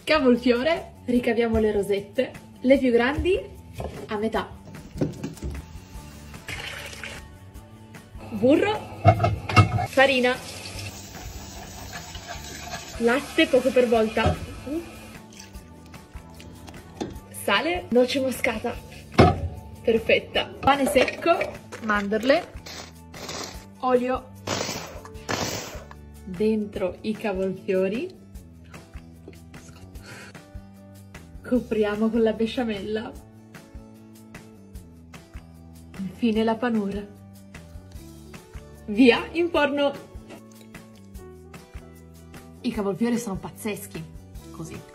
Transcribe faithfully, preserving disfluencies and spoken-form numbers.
Cavolfiore, ricaviamo le rosette, le più grandi a metà. Burro, farina, latte poco per volta, sale, noce moscata, perfetta, pane secco, mandorle, olio, dentro i cavolfiori, copriamo con la besciamella, infine la panura. Via in forno! I cavolfiori sono pazzeschi, così.